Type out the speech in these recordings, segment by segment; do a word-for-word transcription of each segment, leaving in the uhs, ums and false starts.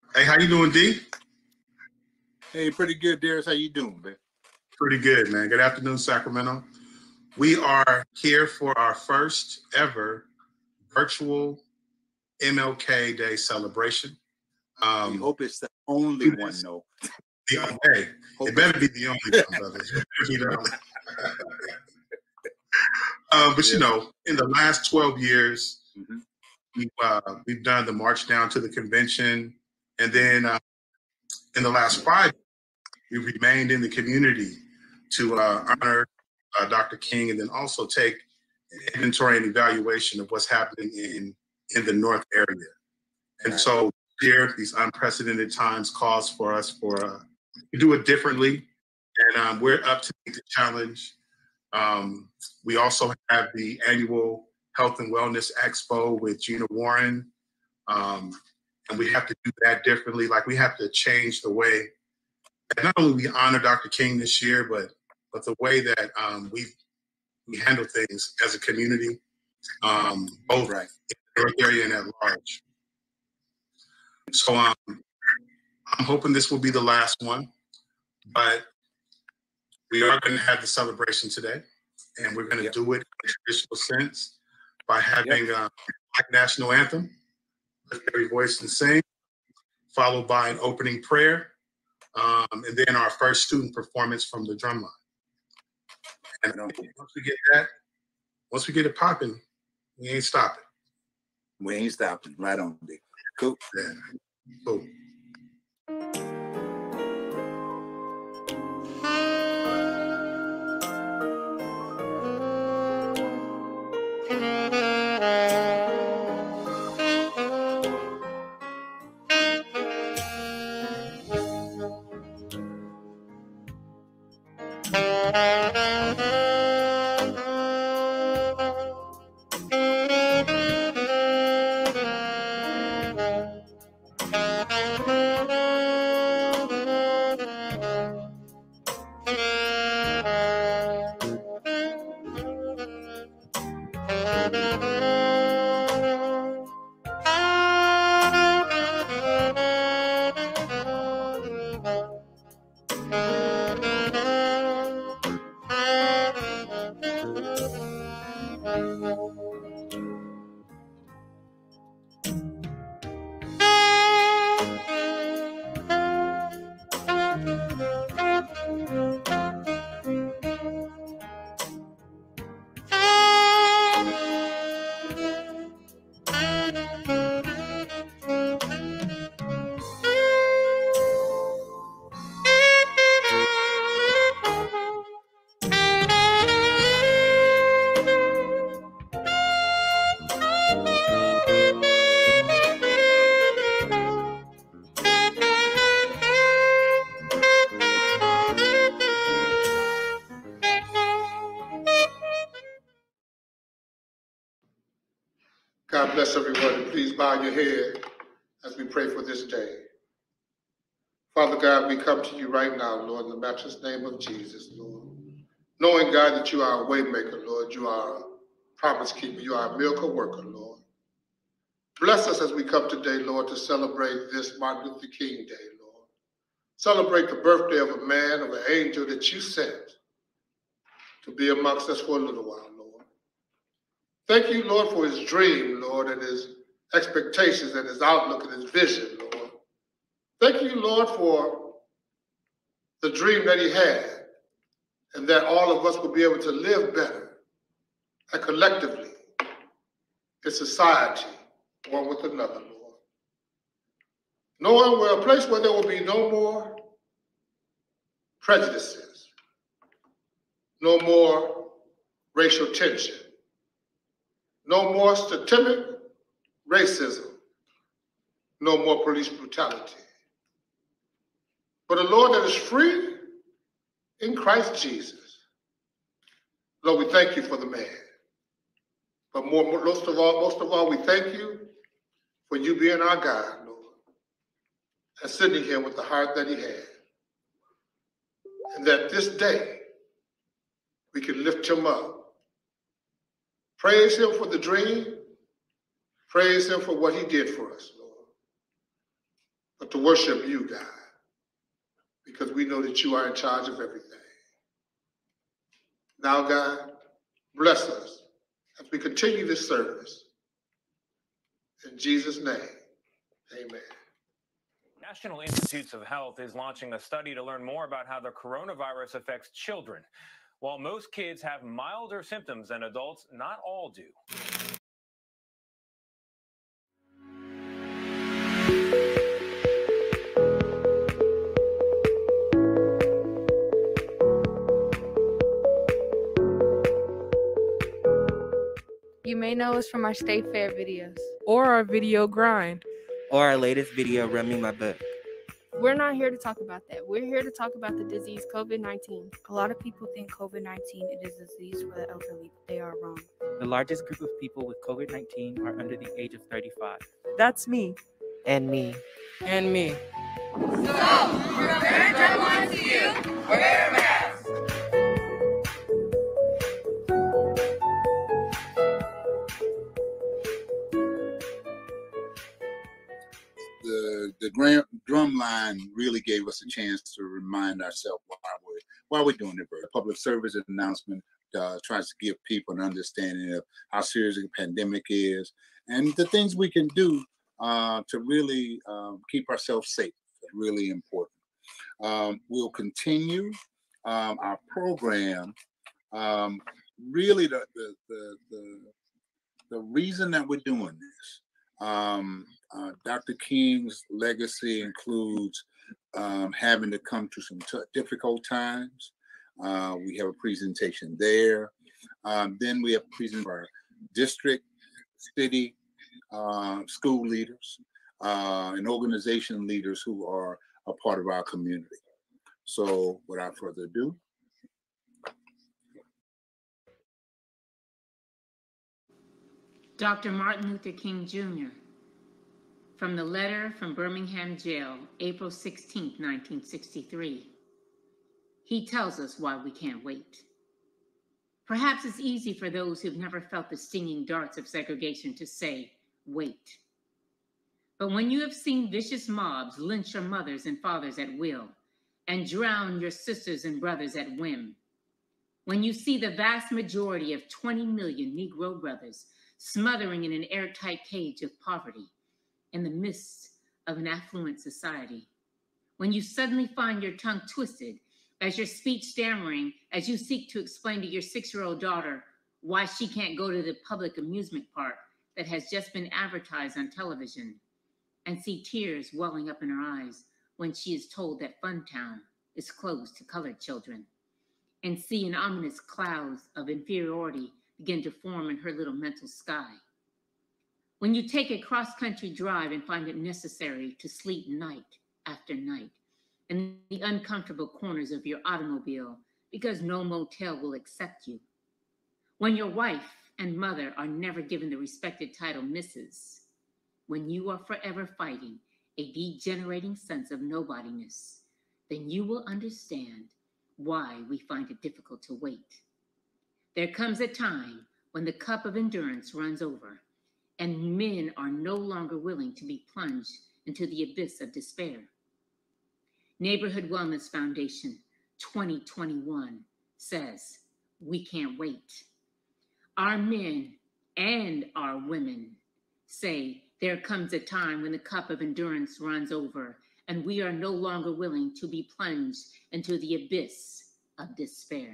Hey, how you doing, D? Hey, pretty good, Darius. How you doing, man? Pretty good, man. Good afternoon, Sacramento. We are here for our first ever virtual M L K Day celebration. Um, we hope it's the only one, though. The, hey, it better be the only one, brother. You know. uh, but, yeah. you know, in the last twelve years, mm-hmm. we've, uh, we've done the march down to the convention. And then uh, in the last five, we've remained in the community to uh, honor uh, Doctor King, and then also take an inventory and evaluation of what's happening in, in the North area. And right. so here, these unprecedented times calls for us for uh, to do it differently, and um, we're up to meet the challenge. Um, we also have the annual Health and Wellness Expo with Gina Warren, um, and we have to do that differently. Like, we have to change the way that not only we honor Doctor King this year, but but the way that um, we we handle things as a community, um, both right. in the North area and at large. So um, I'm hoping this will be the last one, but we are going to have the celebration today, and we're going to yep. do it in a traditional sense by having yep. uh, Black National Anthem, lift every voice and sing, followed by an opening prayer, um, and then our first student performance from the drum line. And once we get that, once we get it popping, we ain't stopping. We ain't stopping. Right on, Dick. Cool. Yeah. Cool. God bless everyone, and please bow your head as we pray for this day. Father God, we come to you right now, Lord, in the matchless name of Jesus, Lord. Knowing, God, that you are a way maker, Lord. You are a promise keeper. You are a miracle worker, Lord. Bless us as we come today, Lord, to celebrate this Martin Luther King Day, Lord. Celebrate the birthday of a man, of an angel that you sent to be amongst us for a little while, Lord. Thank you, Lord, for his dream, Lord, and his expectations and his outlook and his vision, Lord. Thank you, Lord, for the dream that he had, and that all of us will be able to live better and collectively in society, one with another, Lord. Knowing we're a place where there will be no more prejudices, no more racial tension, no more systemic racism, no more police brutality. But a Lord that is free in Christ Jesus. Lord, we thank you for the man. But more, most of all, most of all, we thank you for you being our God, Lord, and sitting here with the heart that he had. And that this day we can lift him up. Praise him for the dream. Praise him for what he did for us, Lord. but to worship you, God, because we know that you are in charge of everything. Now, God, bless us as we continue this service. In Jesus' name, amen. National Institutes of Health is launching a study to learn more about how the coronavirus affects children. While most kids have milder symptoms than adults, not all do. You may know us from our state fair videos. Or our video grind. Or our latest video, Run Me My Book. We're not here to talk about that. We're here to talk about the disease COVID nineteen. A lot of people think COVID nineteen is a disease for the elderly, but they are wrong. The largest group of people with COVID nineteen are under the age of thirty-five. That's me. And me. And me. So, from everyone to you, wear a mask. The, the gram, drum line really gave us a chance to remind ourselves why we're, why we're doing it. A public service announcement uh, tries to give people an understanding of how serious the pandemic is and the things we can do uh, to really um, keep ourselves safe. Really important. Um, we'll continue um, our program. Um, really, the, the the the the reason that we're doing this, um, uh, Doctor King's legacy includes um, having to come to some t- difficult times. Uh, we have a presentation there. Um, then we have a presentation for our district, city, uh, school leaders. Uh, and organization leaders who are a part of our community. So without further ado. Doctor Martin Luther King Junior From the letter from Birmingham Jail, April sixteenth, nineteen sixty-three. He tells us why we can't wait. Perhaps it's easy for those who've never felt the stinging darts of segregation to say, wait. But when you have seen vicious mobs lynch your mothers and fathers at will and drown your sisters and brothers at whim, when you see the vast majority of twenty million Negro brothers smothering in an airtight cage of poverty in the midst of an affluent society, when you suddenly find your tongue twisted as your speech stammering as you seek to explain to your six-year-old daughter why she can't go to the public amusement park that has just been advertised on television, and see tears welling up in her eyes when she is told that Funtown is closed to colored children, and see an ominous clouds of inferiority begin to form in her little mental sky. When you take a cross-country drive and find it necessary to sleep night after night in the uncomfortable corners of your automobile because no motel will accept you. When your wife and mother are never given the respected title Missus When you are forever fighting a degenerating sense of nobodiness, then you will understand why we find it difficult to wait. There comes a time when the cup of endurance runs over and men are no longer willing to be plunged into the abyss of despair. Neighborhood Wellness Foundation twenty twenty-one says, we can't wait. Our men and our women say, there comes a time when the cup of endurance runs over and we are no longer willing to be plunged into the abyss of despair.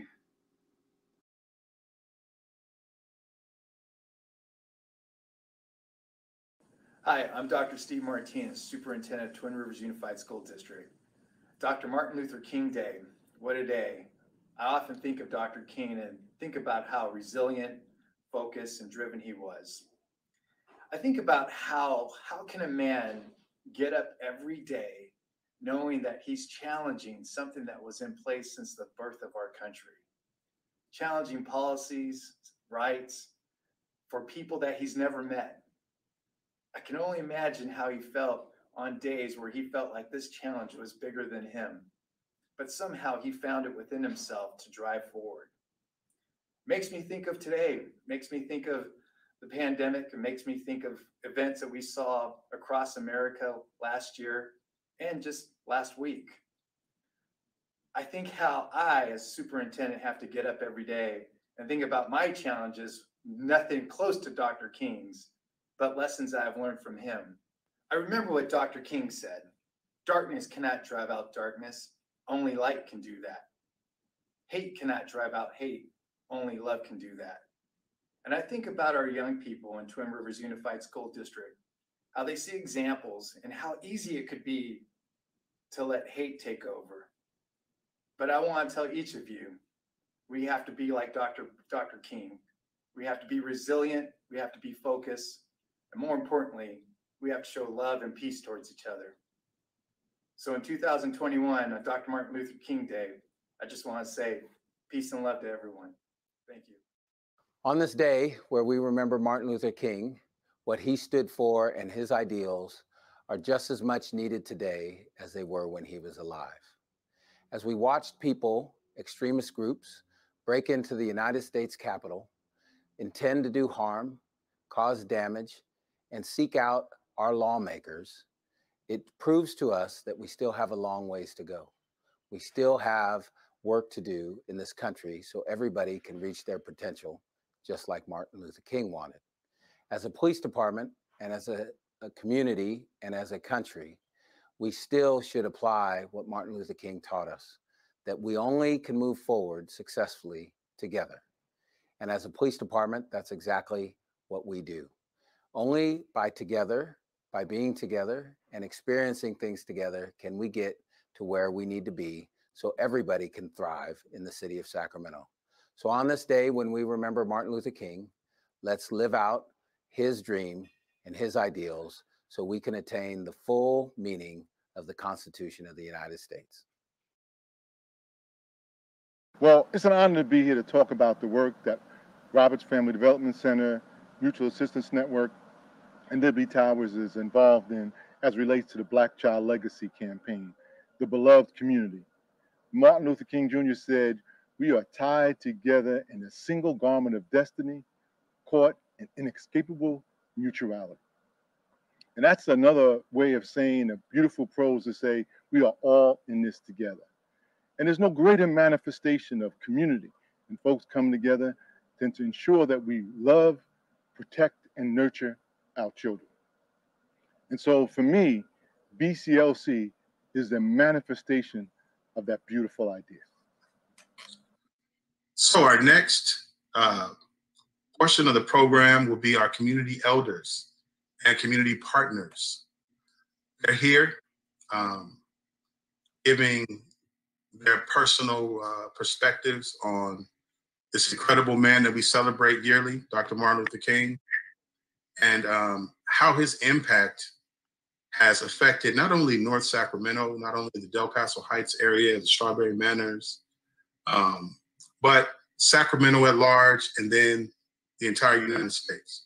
Hi, I'm Doctor Steve Martinez, Superintendent of Twin Rivers Unified School District. Doctor Martin Luther King Day, what a day. I often think of Doctor King and think about how resilient, focused, and driven he was. I think about how, how can a man get up every day knowing that he's challenging something that was in place since the birth of our country, challenging policies, rights for people that he's never met. I can only imagine how he felt on days where he felt like this challenge was bigger than him, but somehow he found it within himself to drive forward. Makes me think of today, makes me think of the pandemic. It makes me think of events that we saw across America last year and just last week. I think how I, as superintendent, have to get up every day and think about my challenges, nothing close to Doctor King's, but lessons I've learned from him. I remember what Doctor King said. Darkness cannot drive out darkness. Only light can do that. Hate cannot drive out hate. Only love can do that. And I think about our young people in Twin Rivers Unified School District, how they see examples and how easy it could be to let hate take over. But I want to tell each of you, we have to be like Doctor Doctor King. We have to be resilient. We have to be focused. And more importantly, we have to show love and peace towards each other. So in two thousand twenty-one, on Doctor Martin Luther King Day, I just want to say peace and love to everyone. Thank you. On this day where we remember Martin Luther King, what he stood for and his ideals are just as much needed today as they were when he was alive. As we watched people, extremist groups, break into the United States Capitol, intend to do harm, cause damage, and seek out our lawmakers, it proves to us that we still have a long ways to go. We still have work to do in this country so everybody can reach their potential, just like Martin Luther King wanted. As a police department and as a, a community and as a country, we still should apply what Martin Luther King taught us, that we only can move forward successfully together. And as a police department, that's exactly what we do. Only by together, by being together and experiencing things together, can we get to where we need to be so everybody can thrive in the city of Sacramento. So on this day, when we remember Martin Luther King, let's live out his dream and his ideals so we can attain the full meaning of the Constitution of the United States. Well, it's an honor to be here to talk about the work that Roberts Family Development Center, Mutual Assistance Network, and Liberty Towers is involved in as it relates to the Black Child Legacy Campaign, the beloved community. Martin Luther King Junior said, "We are tied together in a single garment of destiny, caught in inescapable mutuality." And that's another way of saying a beautiful prose to say, we are all in this together. And there's no greater manifestation of community and folks coming together than to ensure that we love, protect, and nurture our children. And so for me, B C L C is the manifestation of that beautiful idea. So our next uh, portion of the program will be our community elders and community partners. They're here um, giving their personal uh, perspectives on this incredible man that we celebrate yearly, Doctor Martin Luther King, and um, how his impact has affected not only North Sacramento, not only the Del Paso Heights area, the Strawberry Manors, um, but Sacramento at large, and then the entire United States.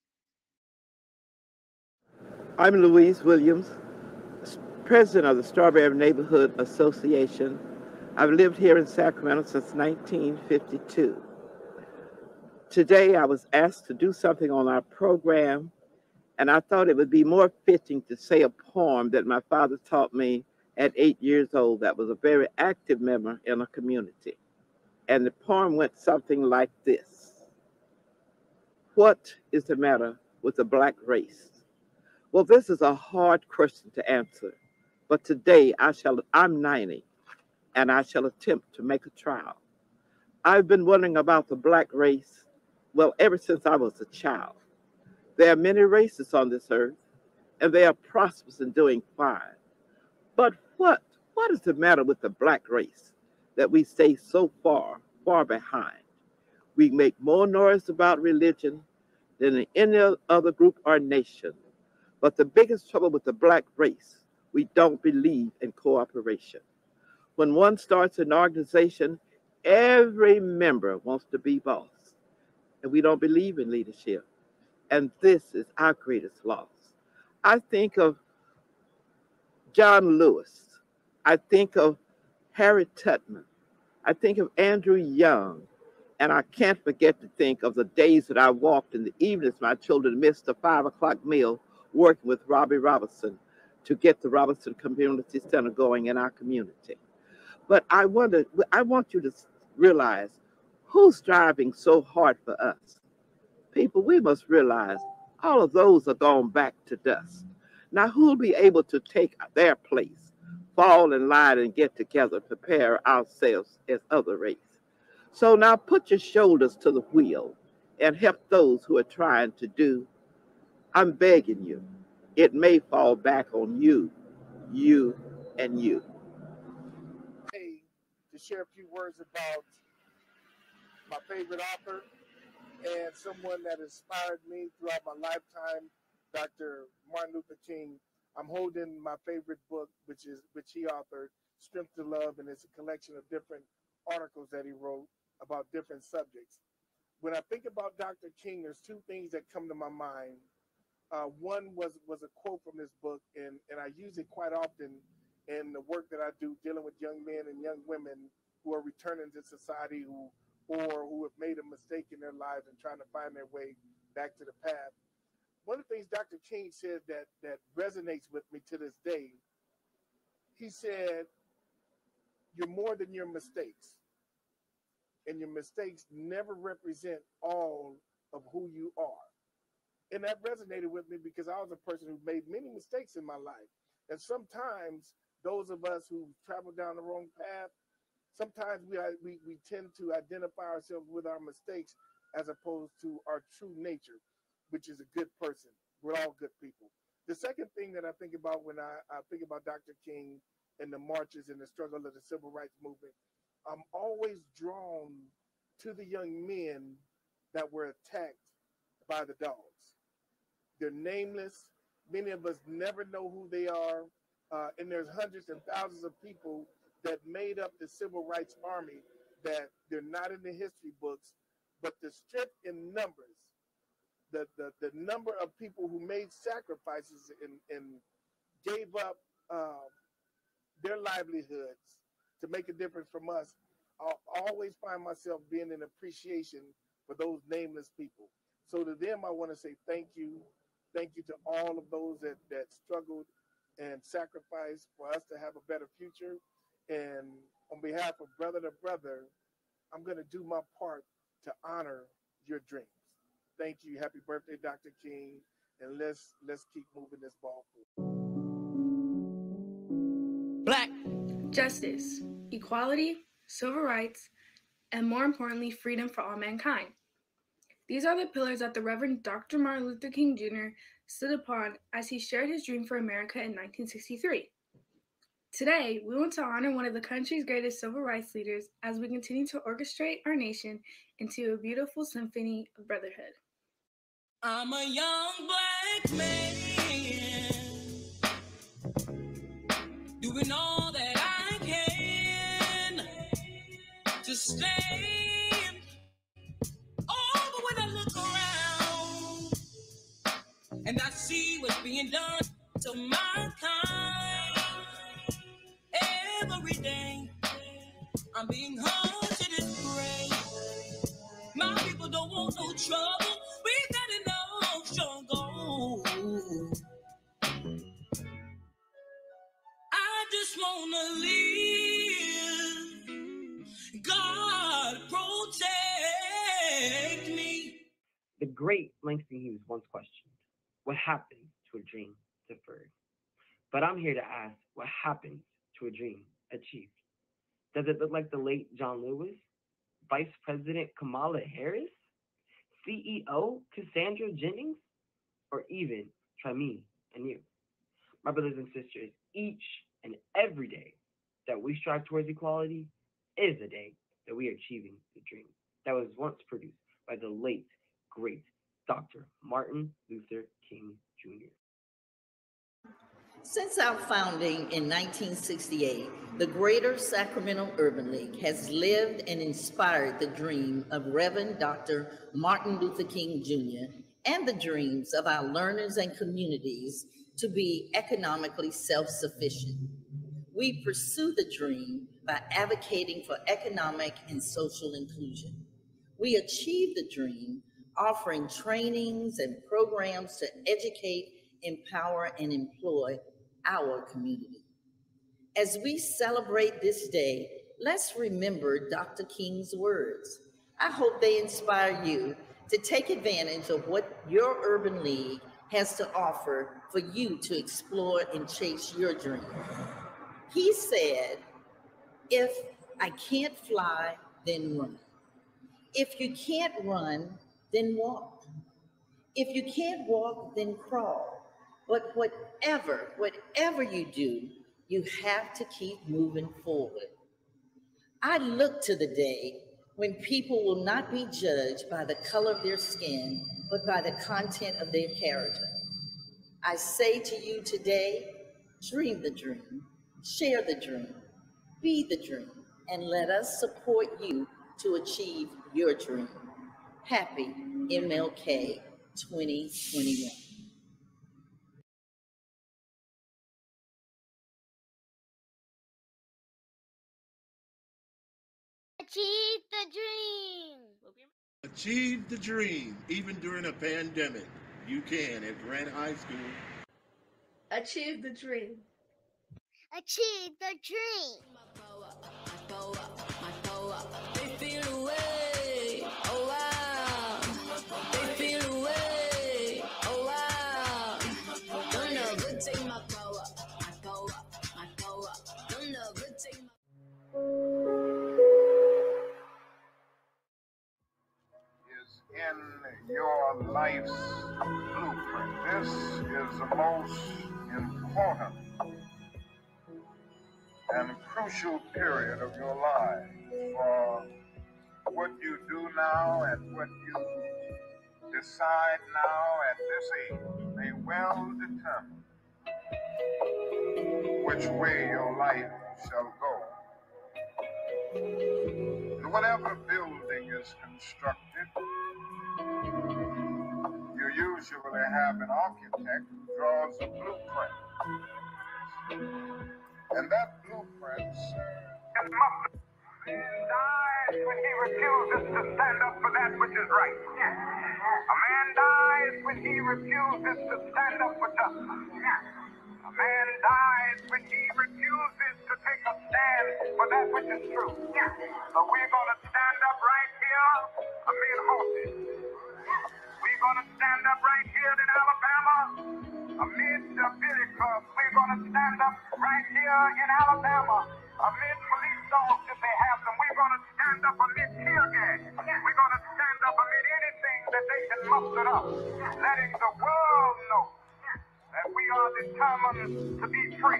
I'm Louise Williams, president of the Strawberry Neighborhood Association. I've lived here in Sacramento since nineteen fifty-two. Today I was asked to do something on our program, and I thought it would be more fitting to say a poem that my father taught me at eight years old that was a very active member in a community. And the poem went something like this. What is the matter with the Black race? Well, this is a hard question to answer, but today I shall, I'm ninety, and I shall attempt to make a trial. I've been wondering about the Black race, well, ever since I was a child. There are many races on this earth, and they are prosperous and doing fine. But what, what is the matter with the Black race that we stay so far, far behind? We make more noise about religion than in any other group or nation. But the biggest trouble with the Black race, we don't believe in cooperation. When one starts an organization, every member wants to be boss, and we don't believe in leadership. And this is our greatest loss. I think of John Lewis. I think of Harry Tubman. I think of Andrew Young. And I can't forget to think of the days that I walked in the evenings my children missed the five o'clock meal working with Robbie Robertson to get the Robinson Community Center going in our community. But I wonder, I want you to realize who's striving so hard for us. People, we must realize all of those are gone back to dust. Now, who'll be able to take their place, fall in line and get together, prepare ourselves as other race? So now put your shoulders to the wheel and help those who are trying to do. I'm begging you, it may fall back on you, you, and you. Hey, to share a few words about my favorite author and someone that inspired me throughout my lifetime, Doctor Martin Luther King. I'm holding my favorite book, which is which he authored, Strength to Love, and it's a collection of different articles that he wrote about different subjects. When I think about Doctor King, there's two things that come to my mind. Uh, one was was a quote from this book, and, and I use it quite often in the work that I do dealing with young men and young women who are returning to society who or who have made a mistake in their lives and trying to find their way back to the path. One of the things Doctor King said that, that resonates with me to this day, he said, you're more than your mistakes. And your mistakes never represent all of who you are. And that resonated with me because I was a person who made many mistakes in my life. And sometimes those of us who travel down the wrong path, sometimes we, we we tend to identify ourselves with our mistakes as opposed to our true nature, which is a good person. We're all good people. The second thing that I think about when I, I think about Doctor King and the marches and the struggle of the civil rights movement, I'm always drawn to the young men that were attacked by the dogs. They're nameless. Many of us never know who they are. Uh, and there's hundreds and thousands of people that made up the civil rights army that they're not in the history books, but the strength in numbers, the, the, the number of people who made sacrifices and, and gave up uh, their livelihoods to make a difference from us, I'll always find myself being in appreciation for those nameless people. So to them, I want to say thank you. Thank you to all of those that, that struggled and sacrificed for us to have a better future. And on behalf of brother to brother, I'm going to do my part to honor your dreams. Thank you. Happy birthday, Doctor King. And let's let's keep moving this ball forward. Black justice, equality, civil rights, and more importantly, freedom for all mankind. These are the pillars that the Reverend Doctor Martin Luther King Junior stood upon as he shared his dream for America in nineteen sixty-three. Today, we want to honor one of the country's greatest civil rights leaders as we continue to orchestrate our nation into a beautiful symphony of brotherhood. I'm a young black man doing all that I can to stand. Oh, but when I look around and I see what's being done to my kind, every day I'm being hard to disgrace. My people don't want no trouble. We got enough struggle. I just wanna live. God protect me. The great Langston Hughes once questioned, what happens to a dream deferred? But I'm here to ask, what happens to a dream achieved? Does it look like the late John Lewis? Vice President Kamala Harris? C E O Cassandra Jennings? Or even try me and you? My brothers and sisters, each and every day that we strive towards equality is a day that we are achieving the dream that was once produced by the late, great Doctor Martin Luther King Junior Since our founding in nineteen sixty-eight, the Greater Sacramento Urban League has lived and inspired the dream of Reverend Doctor Martin Luther King Junior and the dreams of our learners and communities to be economically self-sufficient. We pursue the dream by advocating for economic and social inclusion. We achieve the dream offering trainings and programs to educate, empower, and employ our community. As we celebrate this day, let's remember Doctor King's words. I hope they inspire you to take advantage of what your Urban League has to offer for you to explore and chase your dream. He said, if I can't fly, then run. If you can't run, then walk. If you can't walk, then crawl. But whatever, whatever you do, you have to keep moving forward. I look to the day when people will not be judged by the color of their skin, but by the content of their character. I say to you today, dream the dream, share the dream, be the dream, and let us support you to achieve your dream. Happy M L K twenty twenty-one. Achieve the dream. Achieve the dream, even during a pandemic. You can at Grant High School. Achieve the dream. Achieve the dream. They feel away, oh wow. They feel away, oh wow. Don't know, good take my power, my power, my power. Don't know, good take my is in your life's blueprint. This is the most important and crucial period of your life. For what you do now and what you decide now at this age may well determine which way your life shall go. And whatever building is constructed, you usually have an architect who draws a blueprint. And that blueprint is must dies when he refuses to stand up for that which is right. A man dies when he refuses to stand up for justice. A man dies when he refuses to take a stand for that which is true. So we're going to stand up right here amid horses. We're going to stand up right here in Alabama amid the billy clubs. We're going to stand up right here in Alabama amid police dogs if they have them. We're going to stand up amid tear gas. We're going to stand up amid anything that they can muster up, letting the world know that we are determined to be free.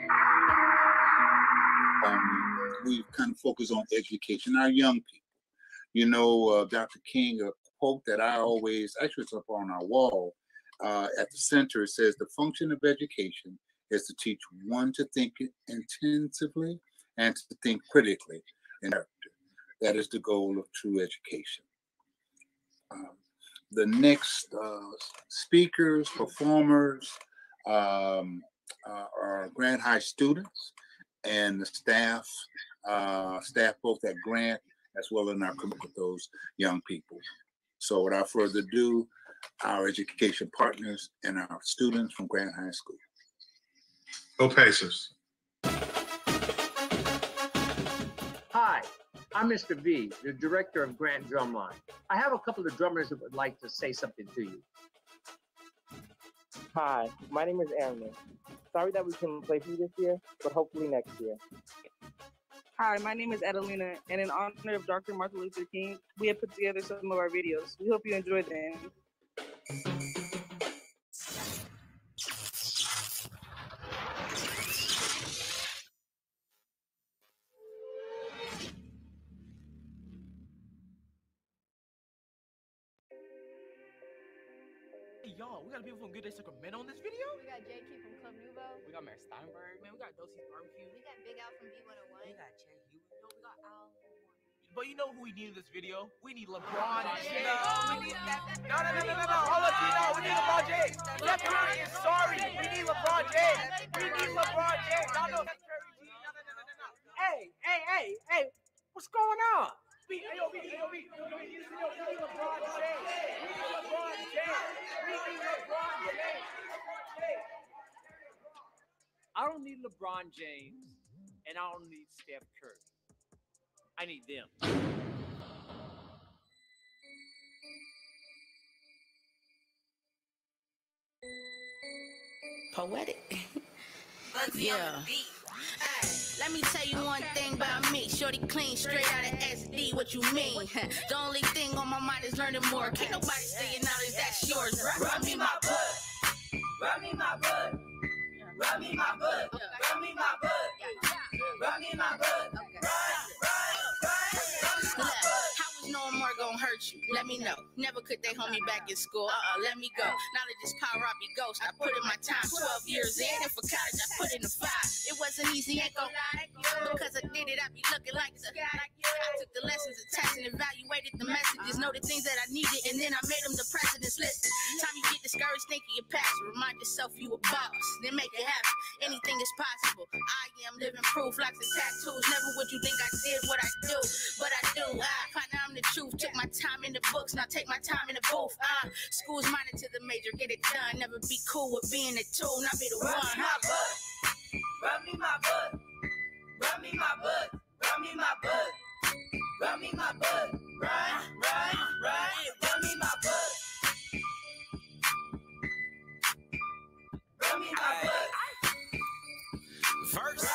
Um, we kind of focus on education, our young people. You know, uh, Doctor King, a quote that I always, actually it's up on our wall, uh, at the center, it says, the function of education is to teach one to think intensively and to think critically in character. That is the goal of true education. Um, the next uh, speakers, performers, um, uh, are Grant High students and the staff, uh, staff both at Grant as well as our commitment with those young people. So without further ado, our education partners and our students from Grant High School. Go Pacers. Hi, I'm Mister V, the director of Grant Drumline. I have a couple of drummers that would like to say something to you. Hi, my name is Aaron. Sorry that we couldn't play for you this year, but hopefully next year. Hi, my name is Adelina, and in honor of Doctor Martin Luther King, we have put together some of our videos. We hope you enjoy them. Hey, y'all, we got people from Good Day Sacramento in this video? We got J K from Club Nouveau. We got Mary Steinberg. Man, we got Dosie's Barbecue. We got Big Al from B one oh one. We got Cherry Hewitt. No, we got Al. But you know who we need in this video? We need LeBron and Gino. We need that. No, no, no, no, no, no. Hold up, Gino. We need LeBron James. Steph Curry is sorry. We need LeBron James. We need LeBron James. Y'all know that Curry G. No, no, no, no, no. Hey, hey, hey, hey, what's going on? We, hey, yo, we, yo, we, yo, we need LeBron James. We need LeBron James. We need LeBron James. I don't need LeBron James, and I don't need Steph Curry. I need them. Poetic. Yeah. Hey, let me tell you one thing about me. Shorty clean, straight out of S D. What you mean? The only thing on my mind is learning more. Can't nobody say your knowledge, that's yours. Rub me my butt. Rub me my butt. Rub me my butt. Rub me my butt. Rub me my butt. Run, run, run. Look, how was no more gonna hurt you? Let me know. Never could they hold me back in school. Uh-uh, let me go. Knowledge is power, I be ghost. I put in my time, twelve years in, and for college I put in the five. It wasn't easy, ain't gon' lie. Because I did it, I be looking like the I took the lessons, the tests, and evaluated the messages. Know the things that I needed, and then I made them the precedents. Listen, time you get discouraged, think of your past. Remind yourself you a boss, then make it happen. Anything is possible. I am living proof, like the tattoos. Never would you think I did what I do, but I do. I find out I'm the truth. Took my time in the books, now take my time in the booth. Uh, school's minor to the major, get it done. Never be cool with being the two, not be the one. Rub me my butt. Rub me my butt. Rub me my butt. Rub me my butt. Rub me my butt. Right, right, right. Rub me my butt. Rub me my butt. Verse.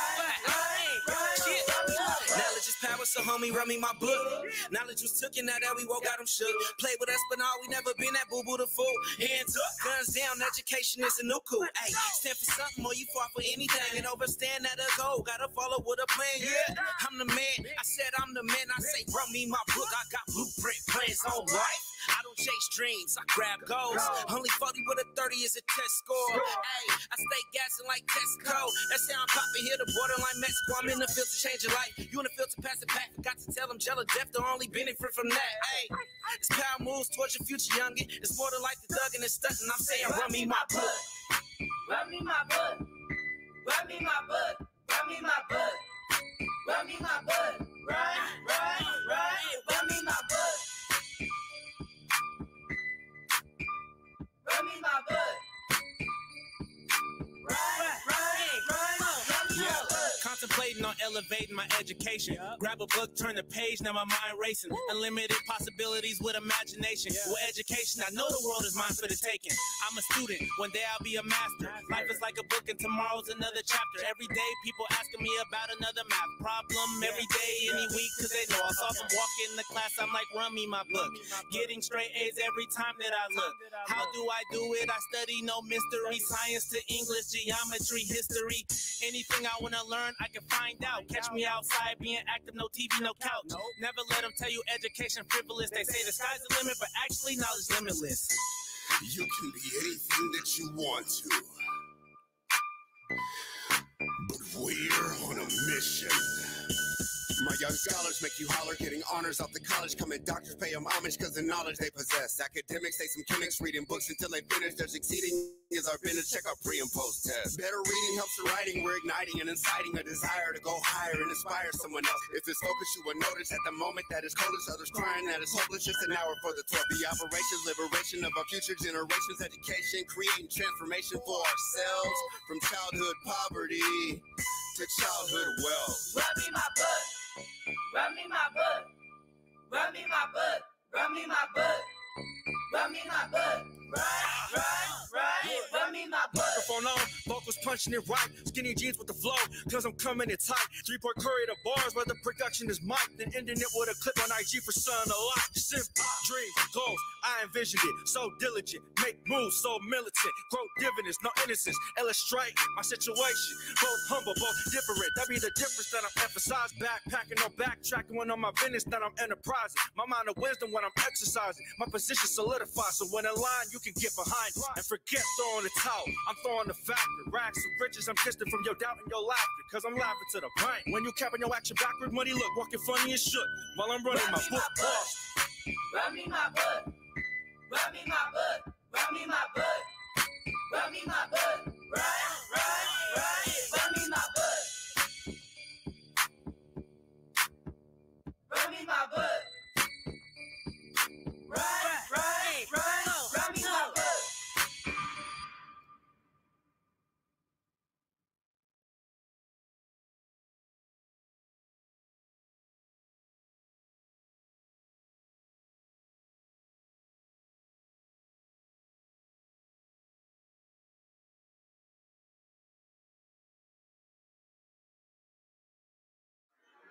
Knowledge is power, so homie, run me my book. Knowledge was took, and now that we woke, got them shook. Play with us, but no, we never been that boo-boo the fool. Hands up, guns down, education is a new cool. Ay, stand for something or you fought for anything. And overstand that a goal, gotta follow with a plan, yeah. I'm the man, I said I'm the man, I say run me my book. I got blueprint plans on life. I don't chase dreams, I grab goals. Only forty with a thirty is a test score. Hey, I stay gassing like Tesco. That's how I'm popping here, the borderline Mexico. I'm in the field to change your life. You in the field to pass it back. Forgot to tell them jello death, the only benefit from that. Hey, it's power moves towards your future, youngin'. It's more than like the dug and the stuntin'. I'm saying run me my butt. Rub me my butt. Rub me my butt. Rub me my butt. Rub me my butt. Right, right, right. Rub me my butt. Rub me my butt. Right, right, right. Rub me my butt. Contemplating on elevating my education. Grab a book, turn the page, now my mind racing. Unlimited possibilities with imagination. With education, I know the world is mine for the taking. I'm a student, one day I'll be a master. Life is like a book and tomorrow's another chapter. Every day people asking me about another math problem. Every day, any week, cause they know I saw them walk in the class, I'm like, run me my book. Getting straight A's every time that I look. How do I do it? I study no mystery. Science to English, geometry, history. Anything I wanna learn, I can find out. Catch me outside being active, no T V, no couch. Never let them tell you education frivolous. They say the sky's the limit, but actually knowledge limitless. You can be anything that you want to, but we're on a mission. My young scholars make you holler, getting honors off the college. Coming doctors pay them homage because the knowledge they possess. Academics say some chemics, reading books until they finish. Their succeeding is our business. Check our pre and post test. Better reading helps the writing. We're igniting and inciting a desire to go higher and inspire someone else. If it's focus, you will notice at the moment that it's coldest. Others crying that it's hopeless. Just an hour for the twelve. The operation, liberation of our future generations. Education, creating transformation for ourselves. From childhood poverty to childhood wealth. Rub me my butt. Rub me my butt. Rub me my butt. Rub me my butt. Rub me my butt. Right, right, right. Rub me my butt. Microphone on, vocals punching it right. Skinny jeans with the flow, cause I'm coming in tight. Three-point curry to bars, where the production is mic'd. Then ending it with a clip on I G for son a lot. Simple dreams, goals, I envisioned it. So diligent, make moves, so militant. Grow dividends, no innocence. Illustrate my situation. Both humble, both different. That be the difference that I'm emphasized. Backpacking, no backtracking when on my business that I'm enterprising. My mind of wisdom when I'm exercising. My position solidified, so when in line you can get behind and forget throwing the towel. I'm throwing the factor. Racks of riches, I'm distant from your doubt and your laughter, cause I'm laughing to the bank. When you capping your action backward, money look walking funny as shook while I'm running my book boss. Rub me my butt. Rub me my butt. Rub me my butt. Rub me my butt. Right, right, right. Rub me my butt. Rub me my butt.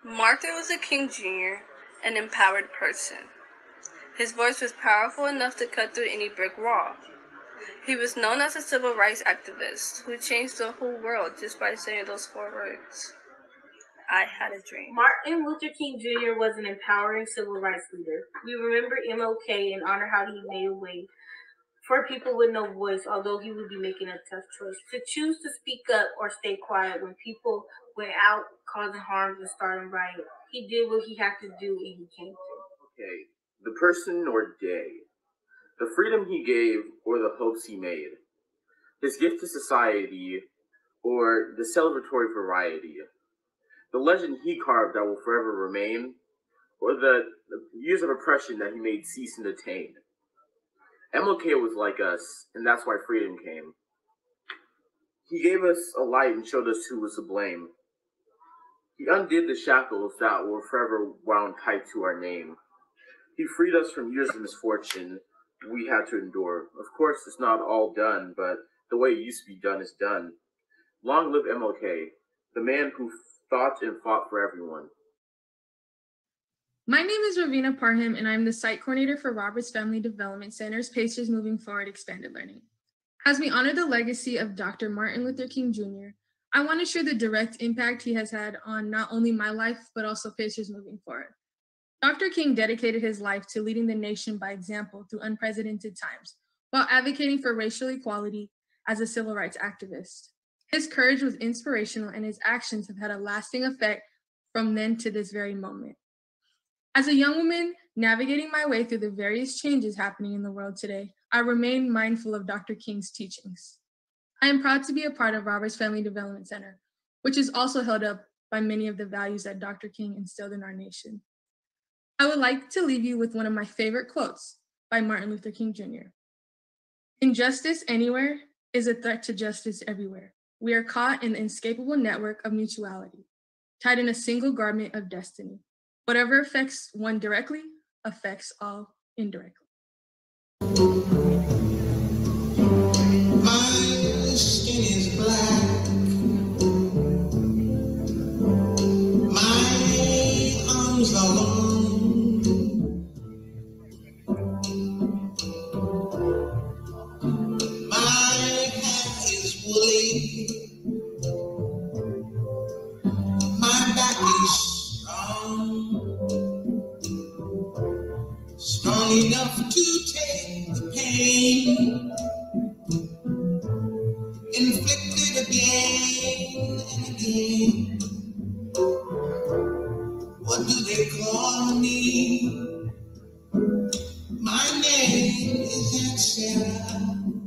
Martin Luther King Junior, an empowered person. His voice was powerful enough to cut through any brick wall. He was known as a civil rights activist who changed the whole world just by saying those four words. I had a dream. Martin Luther King Junior was an empowering civil rights leader. We remember M L K and honor how he made a way for people with no voice, although he would be making a tough choice to choose to speak up or stay quiet when people went out causing harm and starting riot. He did what he had to do and he came through. Okay, the person or day, the freedom he gave or the hopes he made, his gift to society or the celebratory variety, the legend he carved that will forever remain, or the, the years of oppression that he made cease and attain. M L K was like us, and that's why freedom came. He gave us a light and showed us who was to blame. He undid the shackles that were forever wound tight to our name. He freed us from years of misfortune we had to endure. Of course, it's not all done, but the way it used to be done is done. Long live M L K, the man who thought and fought for everyone. My name is Ravina Parham, and I'm the site coordinator for Roberts Family Development Center's Pacers Moving Forward Expanded Learning. As we honor the legacy of Doctor Martin Luther King Junior, I want to share the direct impact he has had on not only my life, but also Pacers Moving Forward. Doctor King dedicated his life to leading the nation by example through unprecedented times, while advocating for racial equality as a civil rights activist. His courage was inspirational, and his actions have had a lasting effect from then to this very moment. As a young woman navigating my way through the various changes happening in the world today, I remain mindful of Doctor King's teachings. I am proud to be a part of Roberts Family Development Center, which is also held up by many of the values that Doctor King instilled in our nation. I would like to leave you with one of my favorite quotes by Martin Luther King Junior Injustice anywhere is a threat to justice everywhere. We are caught in the inescapable network of mutuality, tied in a single garment of destiny. Whatever affects one directly affects all indirectly. My skin is black. My arms are long. My hair is woolly. My back is strong. Strong enough to take the pain inflicted again and again. What do they call me? My name is Aunt Sarah.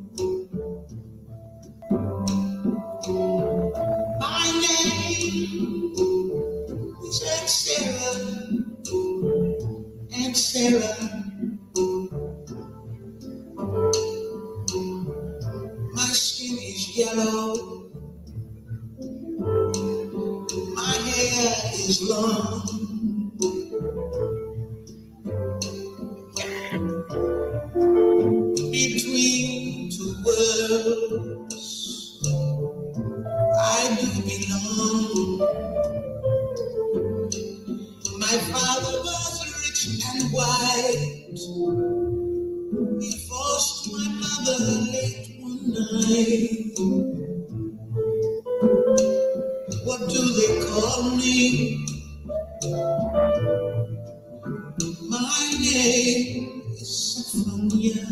My name is Aunt Sarah. Aunt Sarah. My skin is yellow. My hair is long. Between two worlds, I do belong. My father was rich and white. He forced my mother late one night. What do they call me? My name is Sophronia.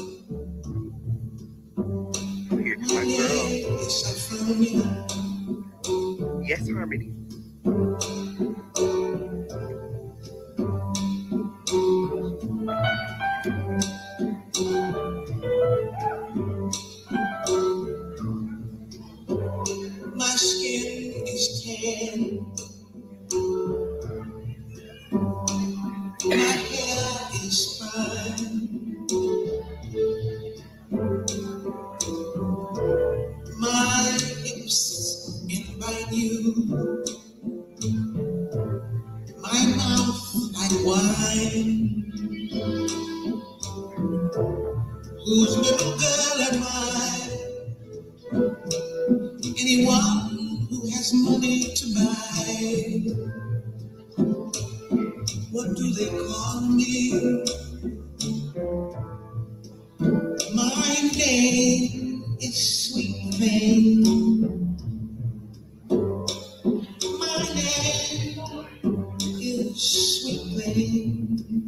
Here's my girl. Is Sophronia. Yes, Harmony. My skin is tan. My hair is fine. My hips invite you. My mouth like wine. Whose little girl am I? Anyone who has money to buy. name is sweet pain. My name is sweet pain.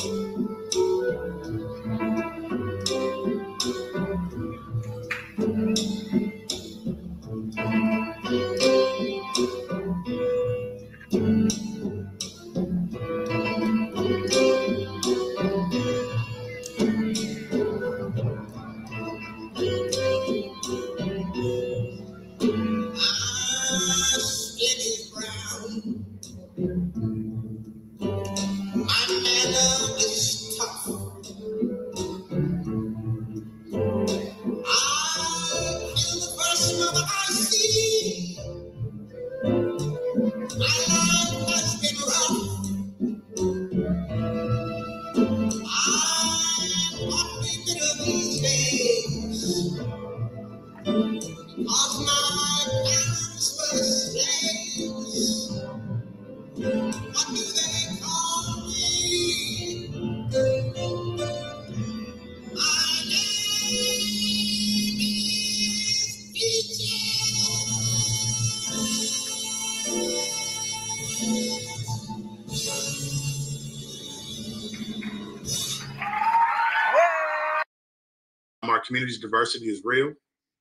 Our community's diversity is real,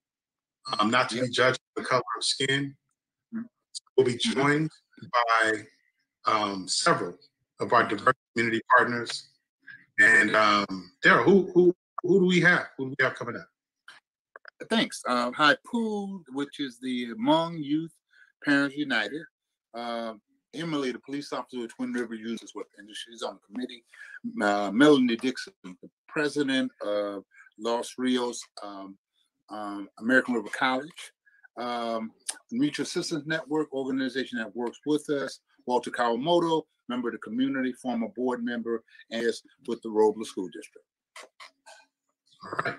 um, not to be judged by the color of skin. We'll be joined by um, several of our diverse community partners. And um, Daryl, who who who do we have? Who do we have coming up? Thanks. Uh, High Pool, which is the Hmong Youth Parents United. Uh, Emily, the police officer with Twin River Youth, is what, and she's on the committee. Uh, Melanie Dixon, the president of Los Rios um, um, American River College. Um, Mutual Assistance Network organization that works with us. Walter Kawamoto, member of the community, former board member, and is with the Robles School District. All right.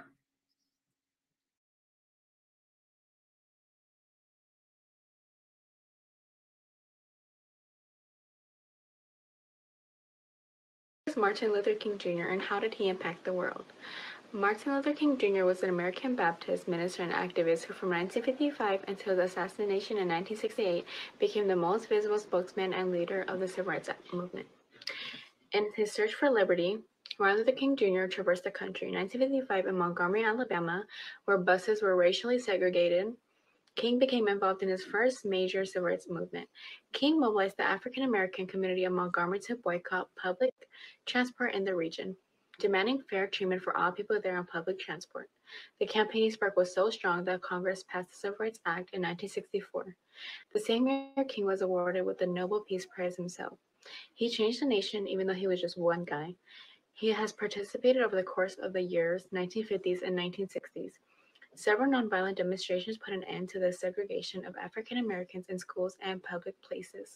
Martin Luther King Junior and how did he impact the world? Martin Luther King Junior was an American Baptist minister and activist who from nineteen fifty-five until his assassination in nineteen sixty-eight became the most visible spokesman and leader of the Civil Rights movement. In his search for liberty, Martin Luther King Junior traversed the country in nineteen fifty-five in Montgomery, Alabama, where buses were racially segregated. King became involved in his first major civil rights movement. King mobilized the African American community of Montgomery to boycott public transport in the region, demanding fair treatment for all people there on public transport. The campaign spark was so strong that Congress passed the Civil Rights Act in nineteen sixty-four. The same year, King was awarded with the Nobel Peace Prize himself. He changed the nation even though he was just one guy. He has participated over the course of the years nineteen fifties and nineteen sixties. Several nonviolent demonstrations put an end to the segregation of African Americans in schools and public places.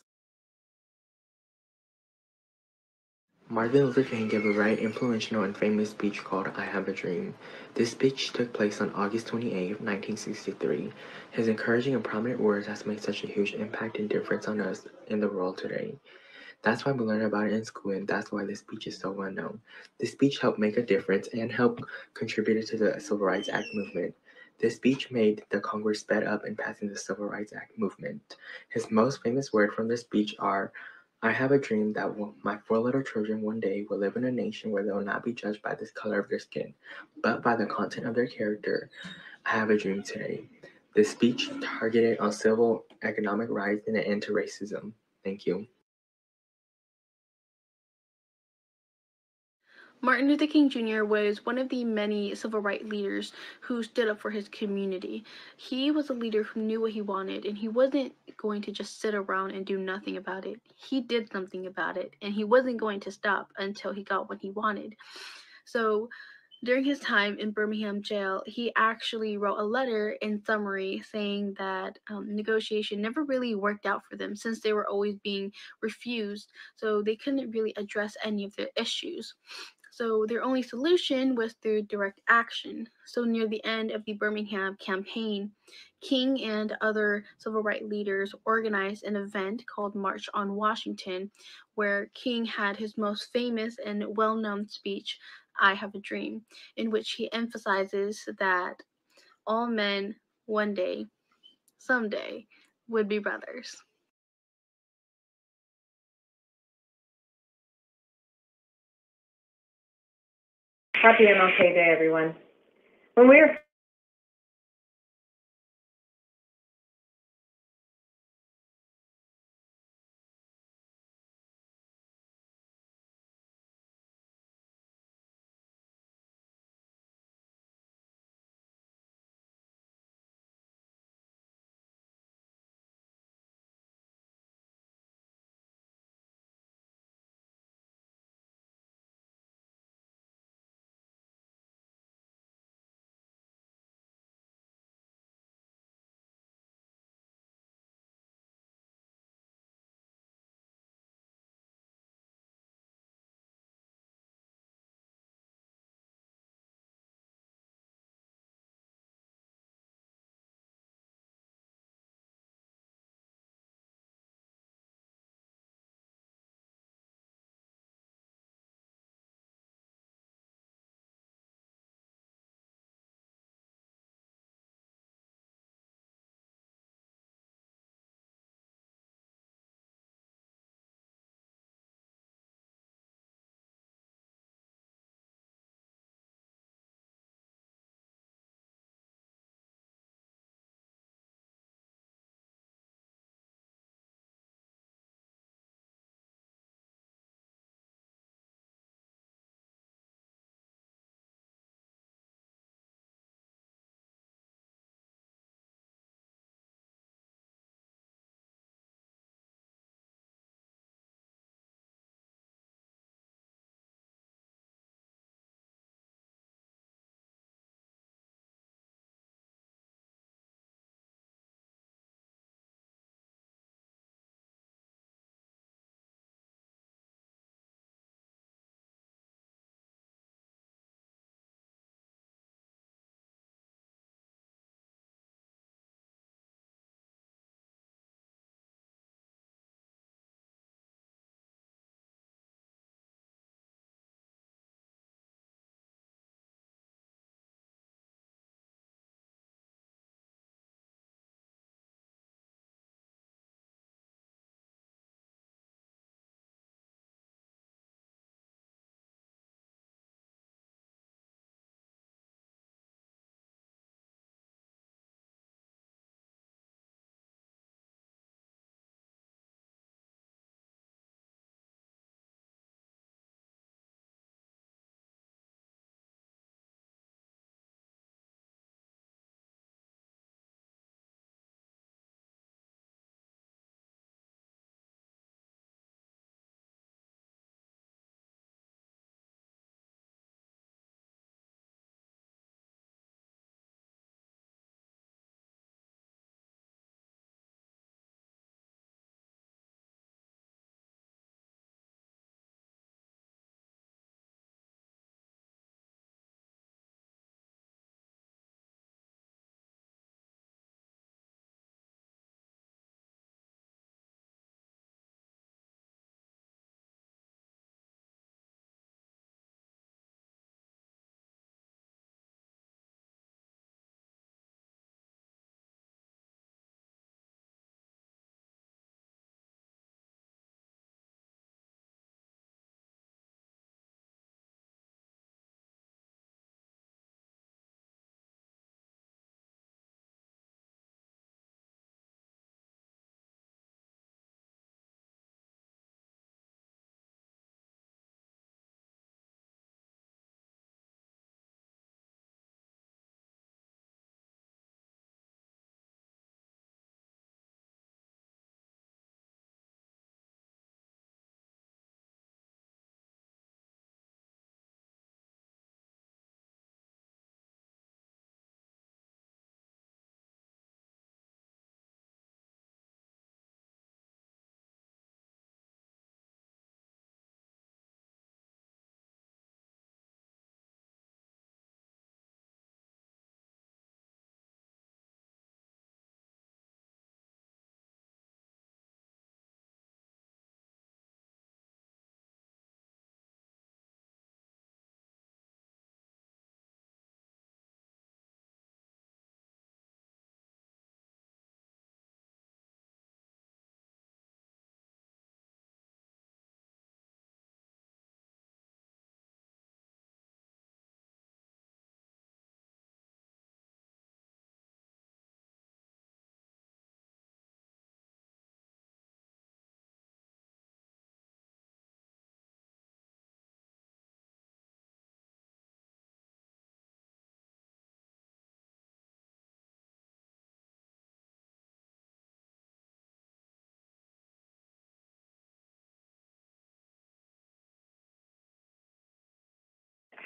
Martin Luther King gave a very influential and famous speech called I Have a Dream. This speech took place on August twenty-eighth, nineteen sixty-three. His encouraging and prominent words has made such a huge impact and difference on us in the world today. That's why we learn about it in school, and that's why this speech is so well known. This speech helped make a difference and helped contribute to the Civil Rights Act movement. This speech made the Congress sped up in passing the Civil Rights Act movement. His most famous words from this speech are, I have a dream that my four little children one day will live in a nation where they will not be judged by the color of their skin, but by the content of their character. I have a dream today. This speech targeted on civil economic rights and an end to racism. Thank you. Martin Luther King Junior was one of the many civil rights leaders who stood up for his community. He was a leader who knew what he wanted, and he wasn't going to just sit around and do nothing about it. He did something about it, and he wasn't going to stop until he got what he wanted. So during his time in Birmingham jail, he actually wrote a letter in summary saying that um, negotiation never really worked out for them since they were always being refused, so they couldn't really address any of their issues. So their only solution was through direct action. So near the end of the Birmingham campaign, King and other civil rights leaders organized an event called March on Washington, where King had his most famous and well-known speech, I Have a Dream, in which he emphasizes that all men one day, someday, would be brothers. Happy M L K Day, everyone. When we were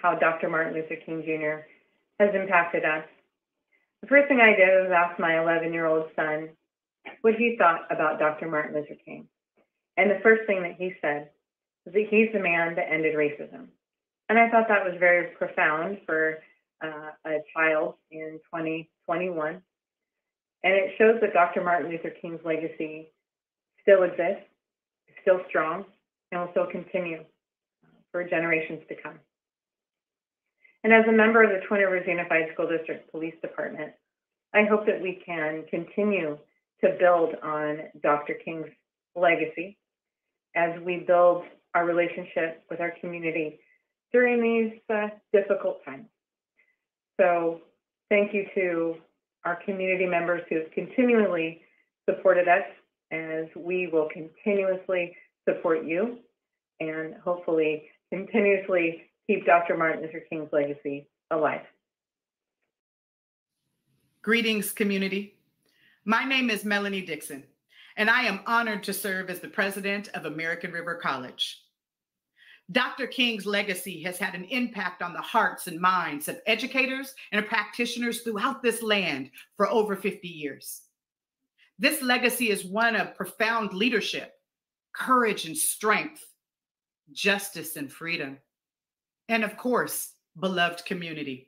how Doctor Martin Luther King Junior has impacted us. The first thing I did was ask my eleven-year-old son what he thought about Doctor Martin Luther King. And the first thing that he said was that he's the man that ended racism. And I thought that was very profound for uh, a child in twenty twenty-one. And it shows that Doctor Martin Luther King's legacy still exists, is still strong, and will still continue for generations to come. And as a member of the Twin Rivers Unified School District Police Department, I hope that we can continue to build on Doctor King's legacy as we build our relationship with our community during these uh, difficult times. So thank you to our community members who have continually supported us, as we will continuously support you and hopefully continuously keep Doctor Martin Luther King's legacy alive. Greetings, community. My name is Melanie Dixon, and I am honored to serve as the president of American River College. Doctor King's legacy has had an impact on the hearts and minds of educators and practitioners throughout this land for over fifty years. This legacy is one of profound leadership, courage and strength, justice and freedom, and of course, beloved community.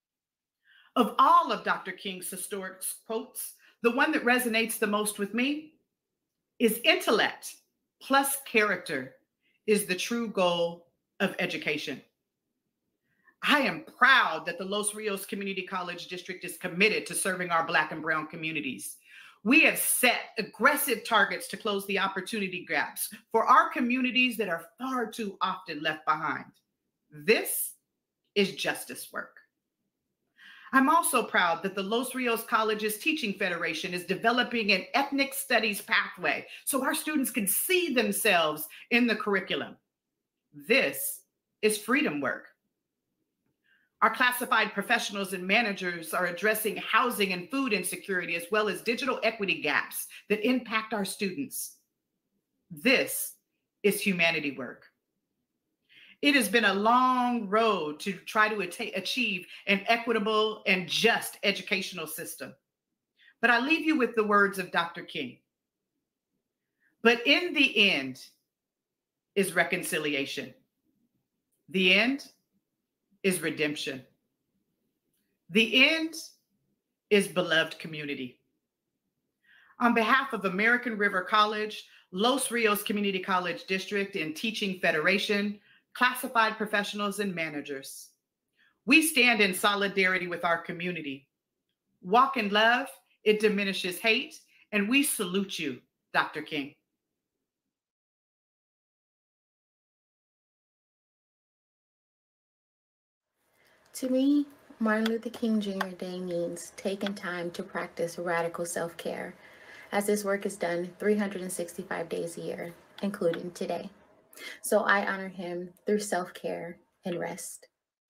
Of all of Doctor King's historic quotes, the one that resonates the most with me is intellect plus character is the true goal of education. I am proud that the Los Rios Community College District is committed to serving our Black and Brown communities. We have set aggressive targets to close the opportunity gaps for our communities that are far too often left behind. This is justice work. I'm also proud that the Los Rios Colleges Teaching Federation is developing an ethnic studies pathway so our students can see themselves in the curriculum. This is freedom work. Our classified professionals and managers are addressing housing and food insecurity, as well as digital equity gaps that impact our students. This is humanity work. It has been a long road to try to achieve an equitable and just educational system. But I leave you with the words of Doctor King. But in the end is reconciliation. The end is redemption. The end is beloved community. On behalf of American River College, Los Rios Community College District and Teaching Federation, classified professionals and managers, we stand in solidarity with our community. Walk in love, it diminishes hate, and we salute you, Doctor King. To me, Martin Luther King Junior Day means taking time to practice radical self-care, as this work is done three hundred sixty-five days a year, including today. So I honor him through self-care and rest.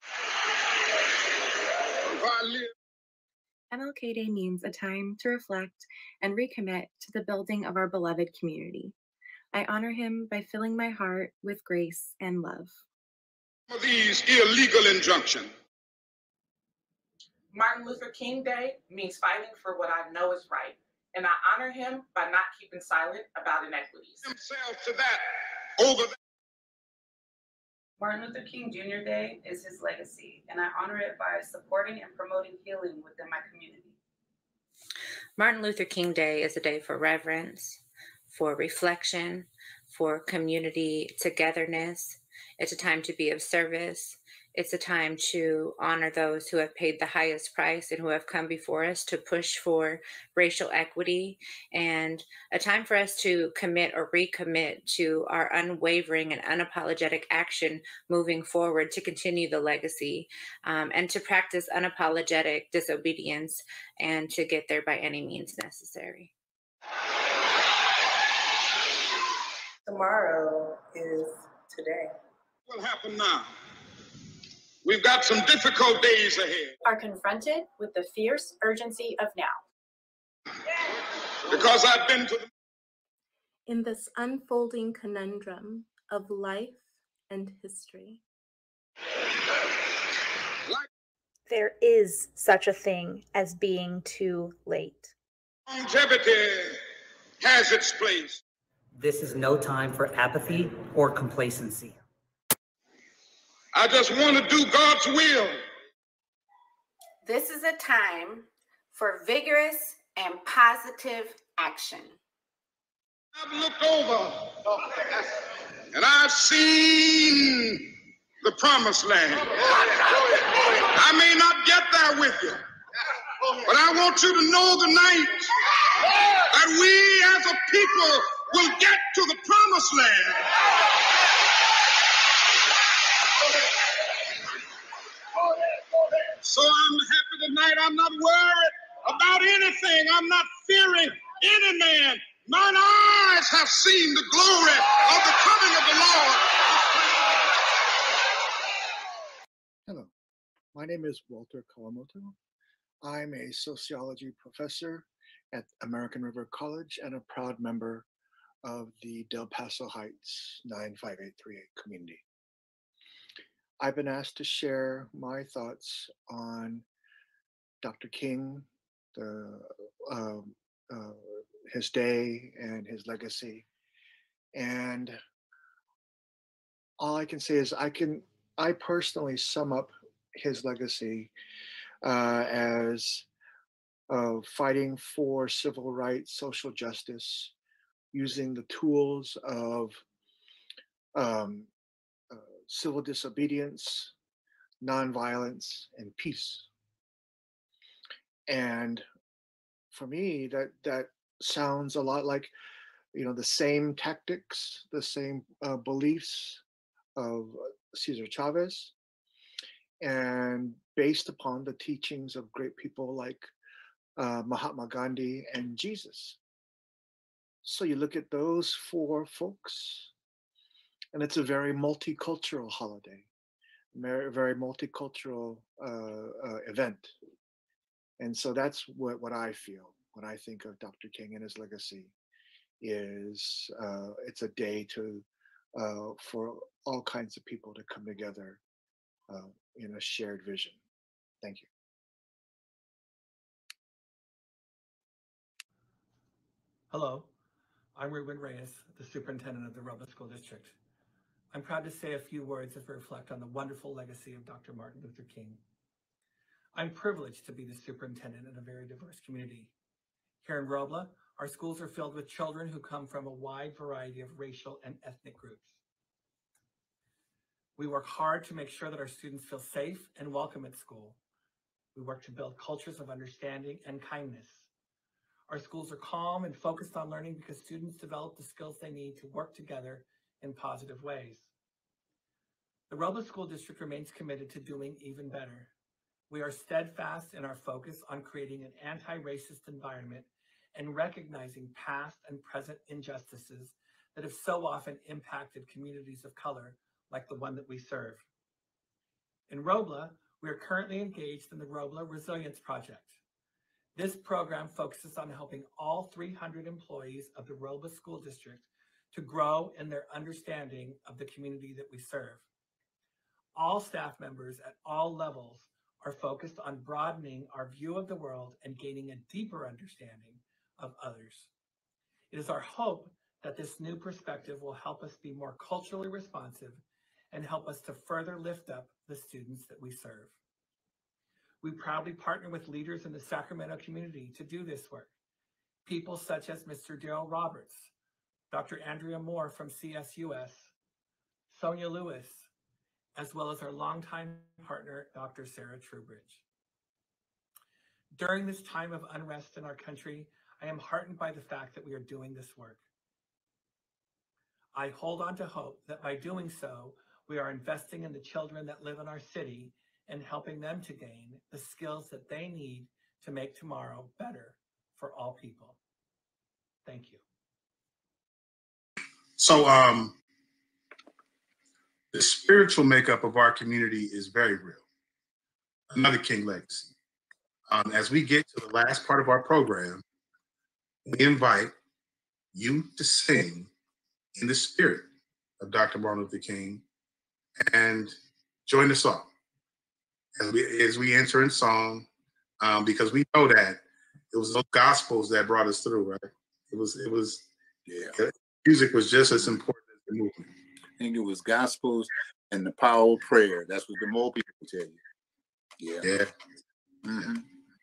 M L K Day means a time to reflect and recommit to the building of our beloved community. I honor him by filling my heart with grace and love. These illegal injunctions. Martin Luther King Day means fighting for what I know is right, and I honor him by not keeping silent about inequities. Themselves to that over the Martin Luther King Junior Day is his legacy, and I honor it by supporting and promoting healing within my community. Martin Luther King Day is a day for reverence, for reflection, for community togetherness. It's a time to be of service. It's a time to honor those who have paid the highest price and who have come before us to push for racial equity, and a time for us to commit or recommit to our unwavering and unapologetic action moving forward to continue the legacy, um, and to practice unapologetic disobedience and to get there by any means necessary. Tomorrow is today. What will happen now? We've got some difficult days ahead. Are confronted with the fierce urgency of now. Because I've been to the... In this unfolding conundrum of life and history. There is such a thing as being too late. Longevity has its place. This is no time for apathy or complacency. I just want to do God's will. This is a time for vigorous and positive action. I've looked over and I've seen the promised land. I may not get there with you, but I want you to know tonight that we as a people will get to the promised land. So I'm happy tonight. I'm not worried about anything. I'm not fearing any man. Mine eyes have seen the glory of the coming of the Lord. Hello, my name is Walter Kawamoto. I'm a sociology professor at American River College and a proud member of the Del Paso Heights nine five eight three eight community. I've been asked to share my thoughts on Doctor King, the, uh, uh, his day and his legacy. And all I can say is I can, I personally sum up his legacy uh, as uh, fighting for civil rights, social justice, using the tools of um, uh, civil disobedience, nonviolence, and peace. And for me, that that sounds a lot like, you know, the same tactics, the same uh, beliefs of Cesar Chavez, and based upon the teachings of great people like uh, Mahatma Gandhi and Jesus. So you look at those four folks, and it's a very multicultural holiday, very, very multicultural uh, uh, event. And so that's what, what I feel when I think of Doctor King and his legacy is uh, it's a day to uh, for all kinds of people to come together uh, in a shared vision. Thank you. Hello, I'm Ruben Reyes, the superintendent of the Robles School District. I'm proud to say a few words that reflect on the wonderful legacy of Doctor Martin Luther King. I'm privileged to be the superintendent in a very diverse community. Here in Robles, our schools are filled with children who come from a wide variety of racial and ethnic groups. We work hard to make sure that our students feel safe and welcome at school. We work to build cultures of understanding and kindness. Our schools are calm and focused on learning because students develop the skills they need to work together in positive ways. The Robles School District remains committed to doing even better. We are steadfast in our focus on creating an anti-racist environment and recognizing past and present injustices that have so often impacted communities of color like the one that we serve. In Robles, we are currently engaged in the Robles Resilience Project. This program focuses on helping all three hundred employees of the Robles School District to grow in their understanding of the community that we serve. All staff members at all levels are focused on broadening our view of the world and gaining a deeper understanding of others. It is our hope that this new perspective will help us be more culturally responsive and help us to further lift up the students that we serve. We proudly partner with leaders in the Sacramento community to do this work. People such as Mister Darrell Roberts, Doctor Andrea Moore from C S U S, Sonia Lewis, as well as our longtime partner, Doctor Sarah Trubridge. During this time of unrest in our country, I am heartened by the fact that we are doing this work. I hold on to hope that by doing so, we are investing in the children that live in our city and helping them to gain the skills that they need to make tomorrow better for all people. Thank you. So um, the spiritual makeup of our community is very real. Another King legacy. Um, as we get to the last part of our program, we invite you to sing in the spirit of Doctor Martin Luther King and join us all. as we, as we enter in song, um, because we know that it was those gospels that brought us through, right? It was, it was, yeah. Music was just as important as the movement. I think it was gospels and the power of prayer. That's what the more people tell you. Yeah. Yeah. Mm-hmm.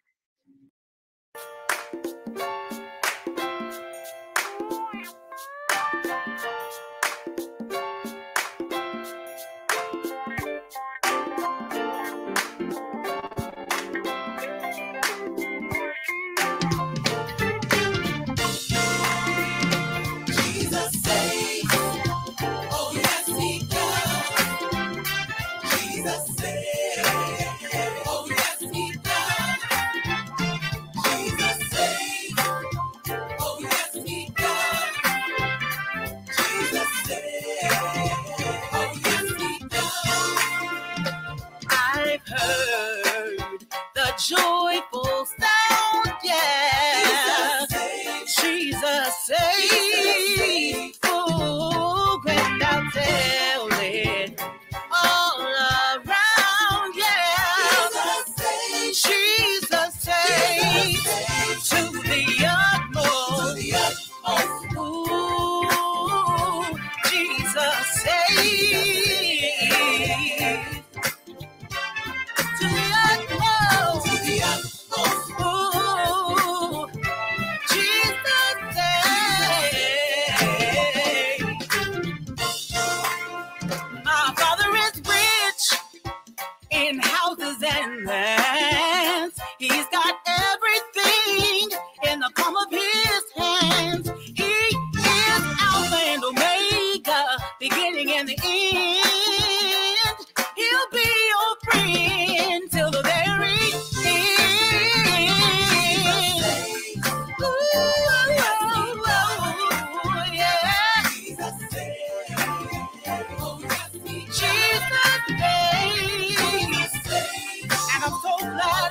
I've heard the joyful sound, yeah. Jesus saved, oh, and I'll tell it all around, yeah. Jesus saved to the utmost, ooh, Jesus saved. To the utmost, to the utmost, ooh, Jesus saved. My Father is rich in houses and lands. He's got everything in the palm of his hands. He is Alpha and Omega, beginning and the end. He'll be your friend till the very end. Ooh, oh, oh, yeah. Jesus saved. Jesus saved. And I'm so glad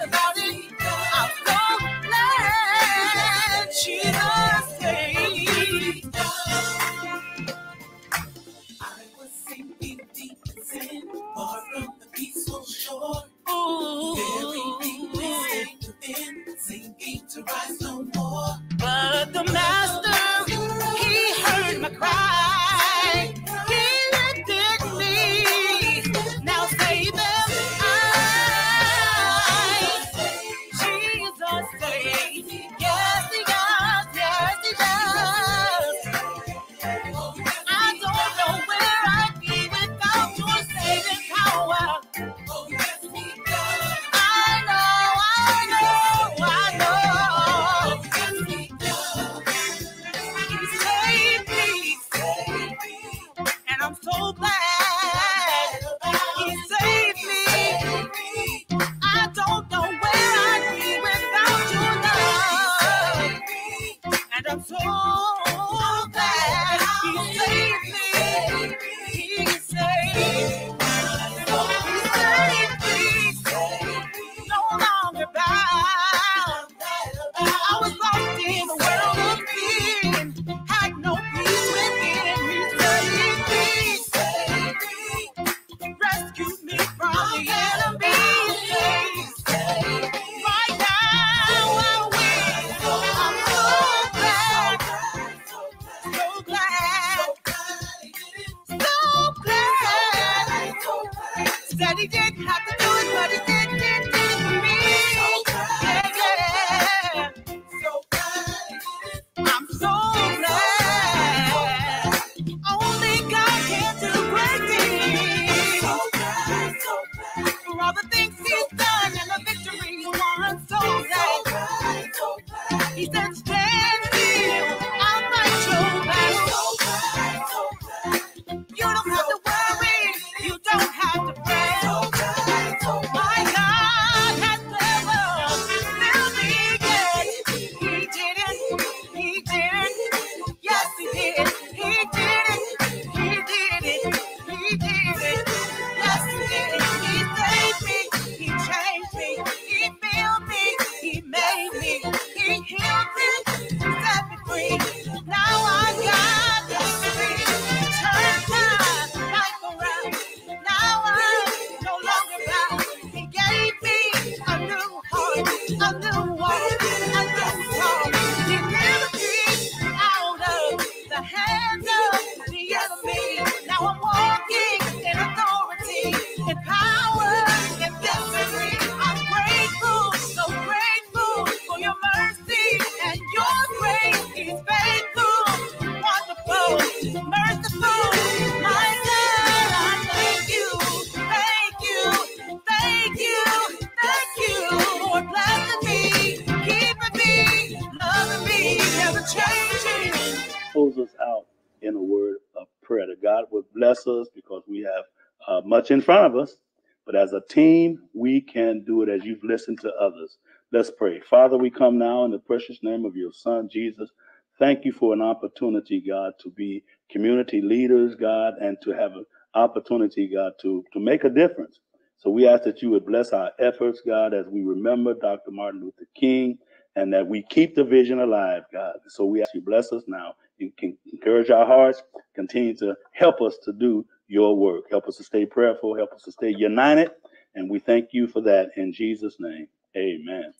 a little walk, a little talk. Deliver me out of the hands of the enemy. Now I'm walking in authority, in power, in victory. I'm grateful, so grateful for your mercy and your grace. He's faithful, wonderful, merciful. My God, I thank you, thank you, thank you, thank you for blessing me, keeping me, loving me, never changing. Close us out in a word of prayer that God would bless us because we have uh, much in front of us. But as a team, we can do it as you've listened to others. Let's pray. Father, we come now in the precious name of your Son, Jesus. Thank you for an opportunity, God, to be community leaders, God, and to have an opportunity, God, to, to make a difference. So we ask that you would bless our efforts, God, as we remember Doctor Martin Luther King, and that we keep the vision alive, God. So we ask you bless us now. You can encourage our hearts, continue to help us to do your work. Help us to stay prayerful, help us to stay united. And we thank you for that in Jesus' name. Amen.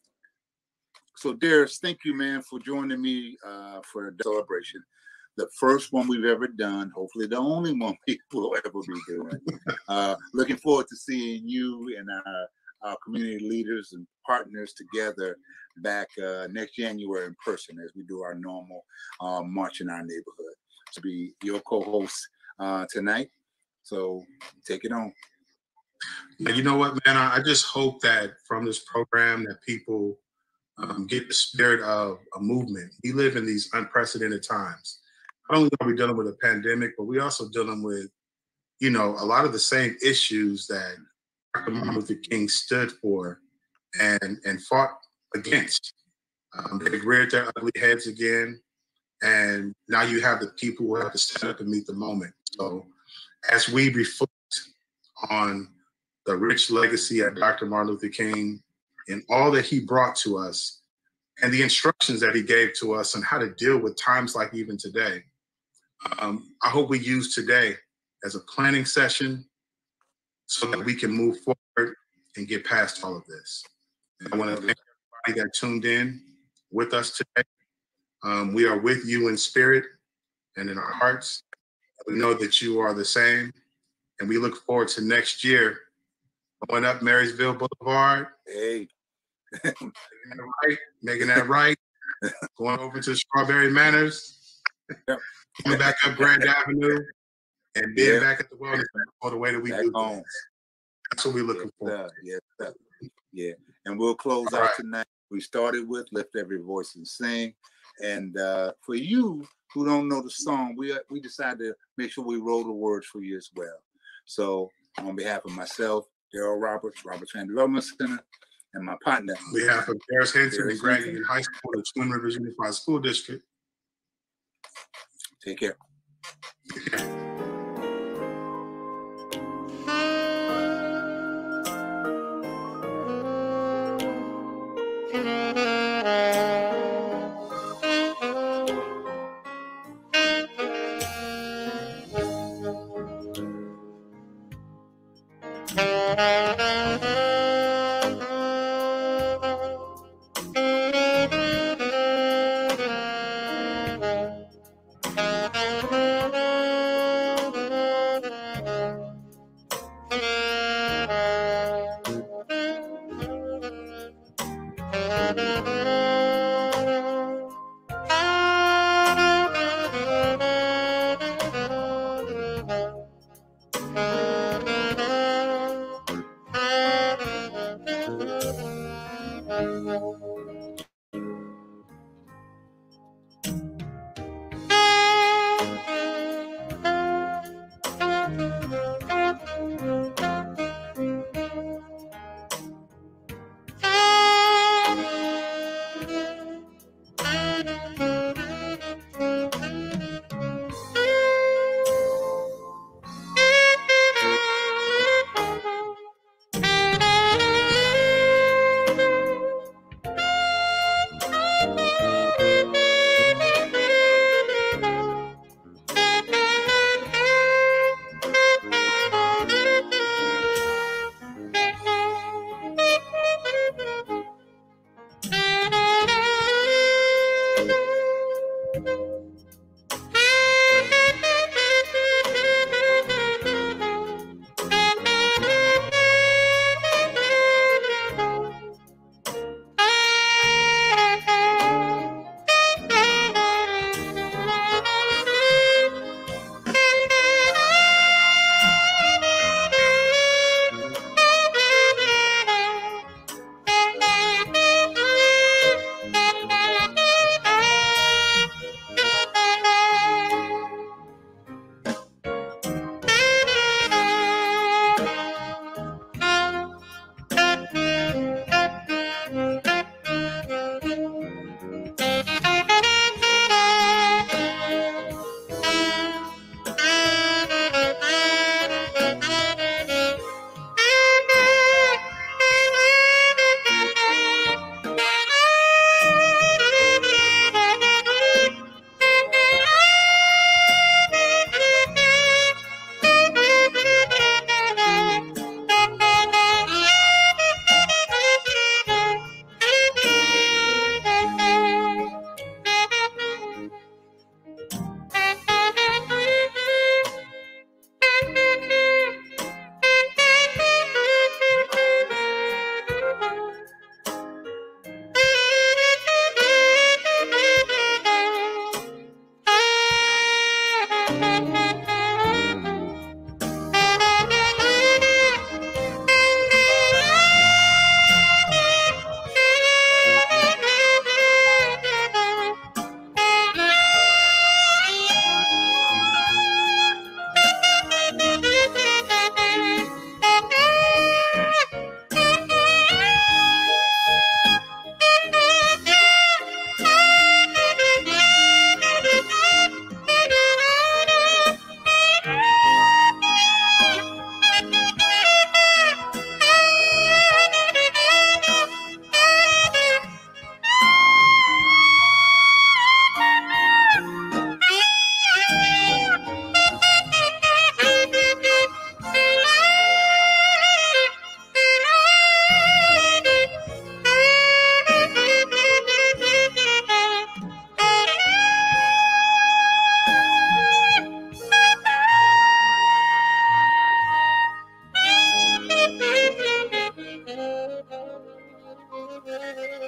So, Darius, thank you, man, for joining me uh, for the celebration. The first one we've ever done, hopefully the only one we will ever be doing. Uh, looking forward to seeing you and our, our community leaders and partners together back uh, next January in person as we do our normal uh, march in our neighborhood. To be your co-host uh, tonight. So take it on. You know what, man? I just hope that from this program that people um, get the spirit of a movement. We live in these unprecedented times. Not only are we dealing with a pandemic, but we also dealing with, you know, a lot of the same issues that Doctor Martin Luther King stood for and, and fought against. Um, they reared their ugly heads again. And now you have the people who have to stand up and meet the moment. So as we reflect on the rich legacy of Doctor Martin Luther King and all that he brought to us and the instructions that he gave to us on how to deal with times like even today, um, I hope we use today as a planning session so that we can move forward and get past all of this. And I want to thank everybody that tuned in with us today. Um, we are with you in spirit and in our hearts. We know that you are the same. And we look forward to next year going up Marysville Boulevard. Hey. making that right, making that right. Going over to Strawberry Manors. Yep. Coming back up Grand Avenue. And being yep. back at the Wellness Center all the way that we back do home. Things. That's what we're looking yes, for. Yes, sir. Yeah. And we'll close all out right. tonight. We started with Lift Every Voice and Sing. And uh, for you who don't know the song, we we decided to make sure we roll the words for you as well. So on behalf of myself, Daryl Roberts, Roberts Fan Development Center, and my partner. On behalf of Darius Henson and Grand Union High School, the Twin Rivers Unified School District. Take care. Take care. Thank you.